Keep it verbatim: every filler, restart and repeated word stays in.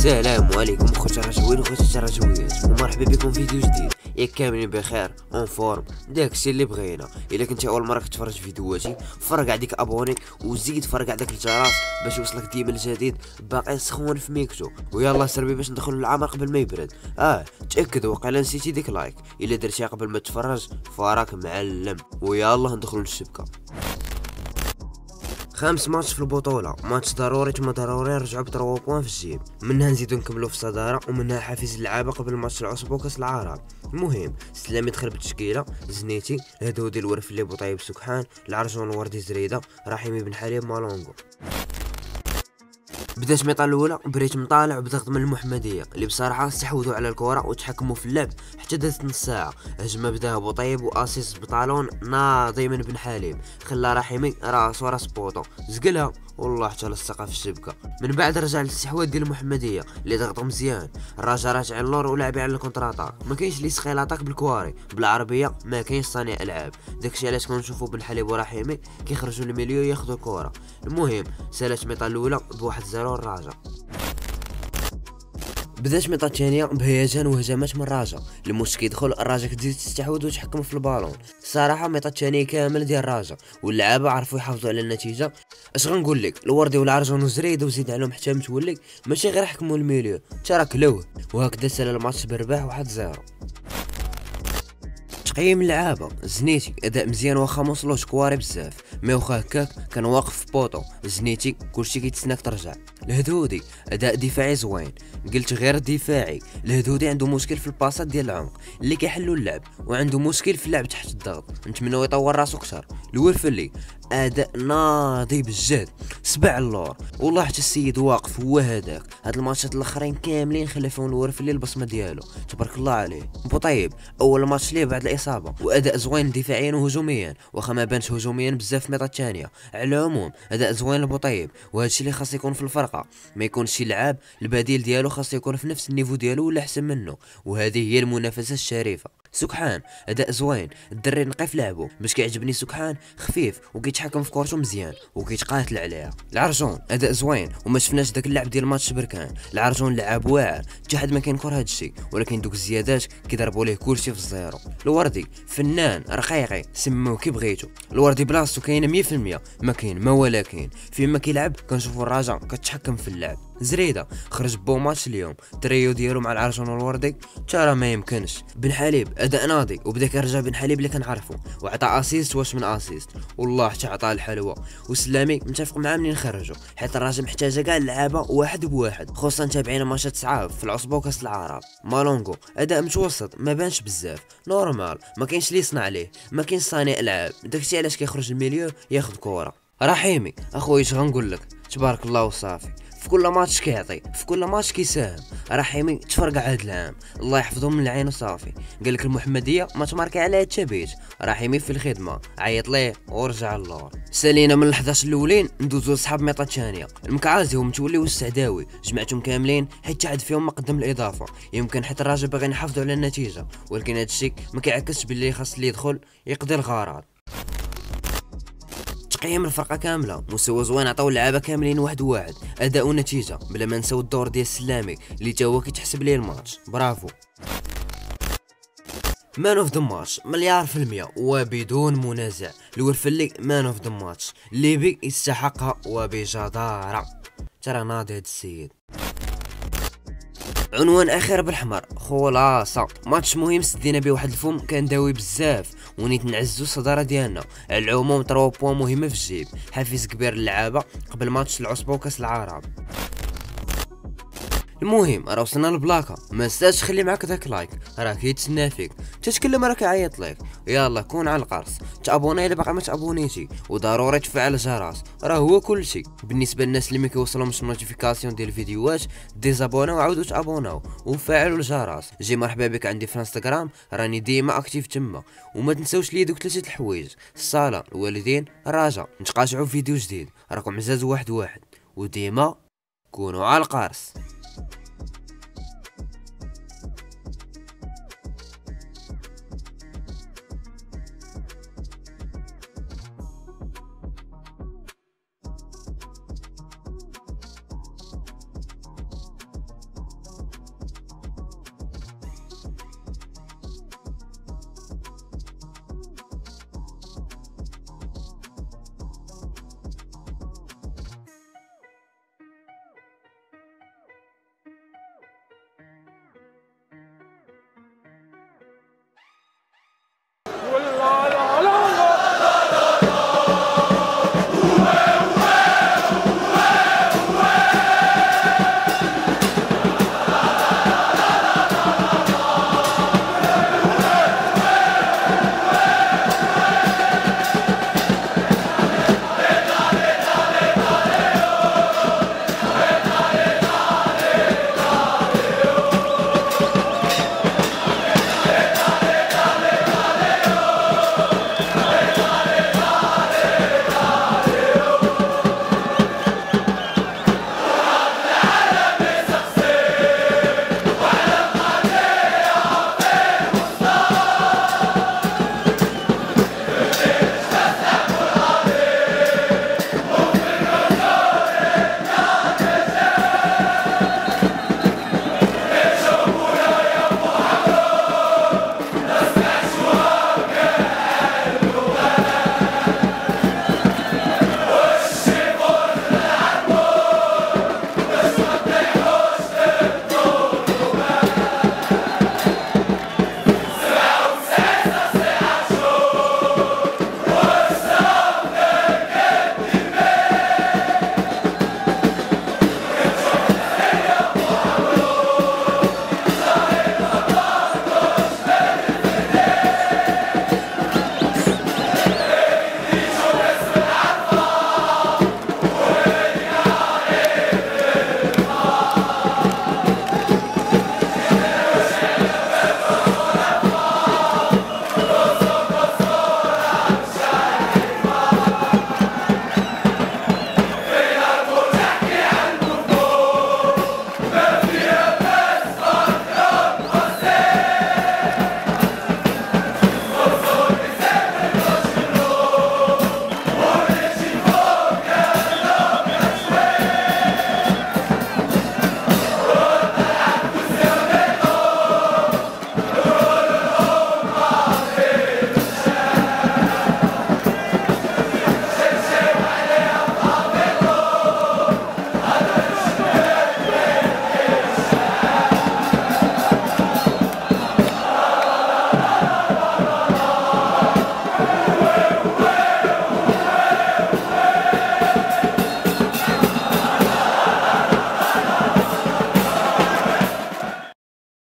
السلام عليكم اخوتي الرجويين وخوتي الرجويات، ومرحبا بكم في فيديو جديد. ياك كاملين بخير اون فورم؟ داكشي اللي بغينا. الا كنتي اول مره كتفرج في فيديوهاتي فرقع ديك ابوني وزيد فرقع داك الجرس باش يوصلك ديما الجديد باقي سخون في ميكتو. ويلا سربي باش ندخلوا للعمر قبل ما يبرد. اه تاكد وقيلا نسيتي ديك لايك، الا درتيها قبل ما تفرج فراك معلم. ويلا ندخلوا للشبكه. خامس ماتش في البطولة، ماتش ضروري ثم ضروري نرجعو بتروا بوان في الجيب، منها نزيدو نكملو في الصدارة ومنها حافز اللعابة قبل ماتش العصب وكاس العرب. المهم سلامي دخل بالتشكيلة: زنيتي، الهدودي، الورفلي، بوطيب، سكحان، العرجون، الوردي، زريدة، رحيمي بن حليب، مالونغو. بدات ميطا الاولى بريت مطالع وبضغط من المحمديه اللي بصراحه استحوذوا على الكره وتحكموا في اللعب حتى دازت نص ساعه. هجمه بداها بوطيب واسيس بطالون ناضي من بن حليم، خلى رحيمي راسو راس بوطو زقلها والله حتى لصقها في الشبكه. من بعد رجع للاستحواذ ديال المحمديه اللي ضغطوا مزيان، الراجا راجعين اللور ولاعبين على الكونتراتاك، ما كاينش اللي يسخي لاطاك بالكواري بالعربيه، ما كاينش صانع العاب. داكشي علاش كنشوفوا بن حليب ورحيمي كيخرجوا للميليو ياخذوا الكره. المهم سالات ميطا الاولى بواحد زيرو الراجا. بدات ميطا الثانيه بهيجان وهجمات من الراجا، الموش كيدخل الراجا كتزيد تستحوذ وتحكم في البالون. الصراحه ميطا الثانيه كامل ديال الراجا واللعابه عرفوا يحافظوا على النتيجه. اش غنقول لك، الوردي والعرجون وزريد وزيد عليهم حتى متولي ماشي غير حكموا الميليو حتى راه كلوه. وهكذا سال الماتش برباح واحد زيرو. تقييم اللعابه: زنيتي اداء مزيان واخا موصلوش كواري بزاف، مي واخا هكاك كان واقف في بوطو. زنيتي كلشي كيتسناك ترجع. الهدودي اداء دفاعي زوين، قلت غير دفاعي. الهدودي عنده مشكل في الباصات ديال العمق اللي كيحلوا اللعب، وعنده مشكل في اللعب تحت الضغط، نتمنوا يطور راسو اكثر. الورفلي اداء ناضي بالجهد، سبع اللور والله حتى السيد واقف هو هذاك. هاد الماتشات الاخرين كاملين خلى فيهم الورفلي البصمه ديالو تبارك الله عليه. بوطيب اول ماتش ليه بعد الاصابه واداء زوين دفاعيا وهجوميا واخا ما بانش هجوميا بزاف في الميطا الثانيه. على العموم اداء زوين لبوطيب وهادشي اللي خاص يكون في الفرقه، ما يكونش شي لعاب البديل ديالو خاص يكون في نفس النيفو ديالو ولا احسن منه، وهذه هي المنافسه الشريفه. سكحان اداء زوين، الدري نقي في لعبو باش كيعجبني. سكحان خفيف وكيتحكم في كورتو مزيان وكيتقاتل عليها. العرجون اداء زوين وما شفناش داك اللعب ديال ماتش بركان. العرجون لعاب واعر، حتى حد ما كينكر هادشي، ولكن دوك الزيادات كيضربوا ليه كلشي في الزيرو. الوردي فنان رقيقي سموه كي بغيتو. الوردي بلاصتو كاينه مية في المية، ما كاين ما ولكن فيما كيلعب كنشوفوا الراجا كتحكم في اللعب. زريده خرج بو ماتش اليوم، التريو ديالو مع العرجون والوردي ترى ما يمكنش. بن حليب اداء ناضي وبدا كيرجع بن حليب اللي كنعرفو، وعطى اسيست واش من اسيست والله حتى عطاه الحلوه. وسلامي متفق معاه منين خرجو، حيت الراجل محتاجه كاع اللعابه واحد بواحد، خصوصا تابعين ماتشات صعاب في العصبه وكاس العرب. مالونغو اداء متوسط ما بانش بزاف، نورمال ما كاينش اللي يصنع عليه، ما كاينش صانع العاب، داكشي علاش كيخرج الميليو ياخذ كره. رحيمي اخويا اش غنقول لك، تبارك الله وصافي، في كل ماتش كيعطي، في كل ماتش كيساهم. رحيمي تفرقع هاد العام الله يحفظهم من العين وصافي. قال لك المحمديه ما تماركي على هاد التبيت، رحيمي في الخدمه عيط ليه ورجع اللور. سالينا من الحداش الاولين ندوزو لصحاب ميطا الثانيه. المكعازي ومتولي والسعداوي جمعتهم كاملين حيت حد فيهم ما قدم الاضافه، يمكن حتى الراجل باغي يحافظوا على النتيجه، ولكن هادشي ما كيعكسش باللي خاص اللي يدخل يقضي الغرض. تقييم الفرقه كامله: مستوى زوين، عطاو اللعابه كاملين واحد واحد، اداء ونتيجه، بلا ما نساو الدور ديال السلامي اللي تا هو كيتحسب ليه الماتش. برافو. مان اوف ذا ماتش مليار في المية وبدون منازع، الورفلي مان اوف ذا ماتش، ليبي يستحقها وبجداره، ترى ناضي هاد السيد. عنوان اخر بالحمر، خلاصه ماتش مهم سدينا به واحد الفم كان داوي بزاف ونيت نعزو الصداره ديالنا. على العموم تروا بوان مهمه في الجيب، حافز كبير للعابه قبل ماتش العصبه وكاس العرب. المهم راه وصلنا للبلاكه، ما نساش خلي معاك داك لايك راه كيتسنى فيك، تتكلم راه كيعيط لك. يلا كون على القرص، تابوني الا باقي ما تابونيتي، وضروري تفعل الجرس راه هو كلشي. بالنسبه للناس اللي ما كيوصلهمش النوتيفيكاسيون ديال الفيديوهات ديزابوناو وعاودوا تابوناو وفعلوا الجرس. جي مرحبا بك عندي في الانستغرام، راني ديما اكتيف تما. وما تنساوش لي دوك ثلاثه الحوايج: الصلاه، الوالدين، الرجاء. نتقاشعوا في فيديو جديد، راكم عزاز واحد واحد، وديما كونوا على القرص.